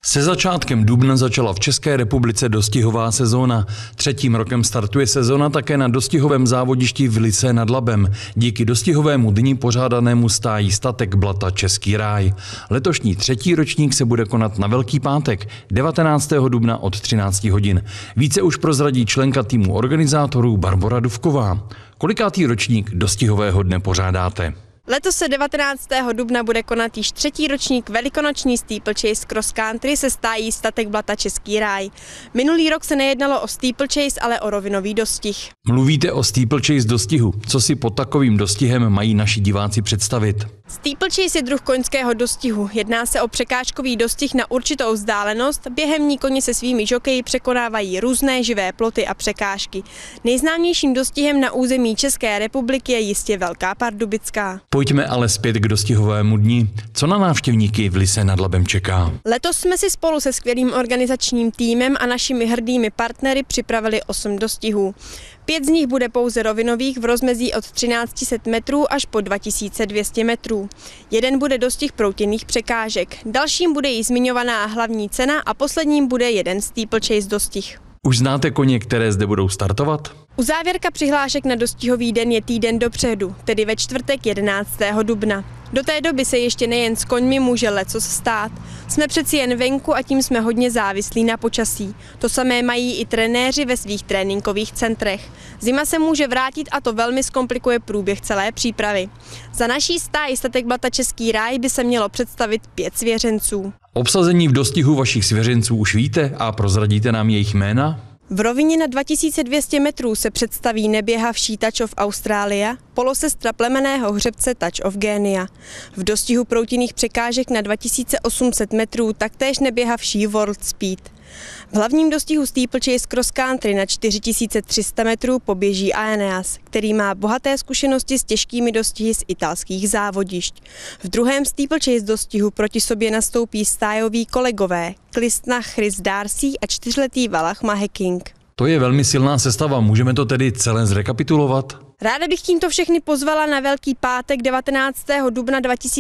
Se začátkem dubna začala v České republice dostihová sezóna. Třetím rokem startuje sezóna také na dostihovém závodišti v Lysé nad Labem. Díky dostihovému dni pořádanému stájí statek Blata Český ráj. Letošní třetí ročník se bude konat na Velký pátek 19. dubna od 13 hodin. Více už prozradí členka týmu organizátorů Barbora Dufková. Kolikátý ročník dostihového dne pořádáte? Letos se 19. dubna bude konat již třetí ročník velikonoční steeplechase cross country se stájí statek Blata Český ráj. Minulý rok se nejednalo o steeplechase, ale o rovinový dostih. Mluvíte o steeplechase dostihu. Co si pod takovým dostihem mají naši diváci představit? Steeplechase je druh koňského dostihu. Jedná se o překážkový dostih na určitou vzdálenost, během ní koně se svými žokeji překonávají různé živé ploty a překážky. Nejznámějším dostihem na území České republiky je jistě Velká Pardubická. Pojďme ale zpět k dostihovému dni. Co na návštěvníky v Lysé nad Labem čeká? Letos jsme si spolu se skvělým organizačním týmem a našimi hrdými partnery připravili 8 dostihů. 5 z nich bude pouze rovinových v rozmezí od 1300 metrů až po 2200 metrů. Jeden bude dostih proutěných překážek, dalším bude jí zmiňovaná hlavní cena a posledním bude jeden steeplechase dostih. Už znáte koně, které zde budou startovat? Uzávěrka přihlášek na dostihový den je týden dopředu, tedy ve čtvrtek 11. dubna. Do té doby se ještě nejen s koňmi může lecos stát. Jsme přeci jen venku a tím jsme hodně závislí na počasí. To samé mají i trenéři ve svých tréninkových centrech. Zima se může vrátit a to velmi zkomplikuje průběh celé přípravy. Za naší stáj statek Blata Český ráj by se mělo představit 5 svěřenců. Obsazení v dostihu vašich svěřenců už víte a prozradíte nám jejich jména? V rovině na 2200 metrů se představí neběhavší Touch of Australia, polosestra plemenného hřebce Touch of Genia. V dostihu proutinných překážek na 2800 metrů taktéž neběhavší World Speed. V hlavním dostihu steeplechase cross country na 4300 metrů poběží Aeneas, který má bohaté zkušenosti s těžkými dostihy z italských závodišť. V druhém steeplechase dostihu proti sobě nastoupí stájoví kolegové Klistna Chris Darcy a 4letý Valach Mahe King. To je velmi silná sestava, můžeme to tedy celé zrekapitulovat? Ráda bych tímto všechny pozvala na Velký pátek 19. dubna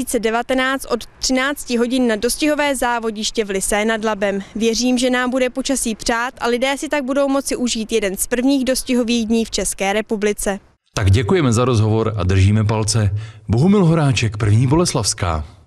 2019 od 13 hodin na dostihové závodiště v Lysé nad Labem. Věřím, že nám bude počasí přát a lidé si tak budou moci užít jeden z prvních dostihových dní v České republice. Tak děkujeme za rozhovor a držíme palce. Bohumil Horáček, První Boleslavská.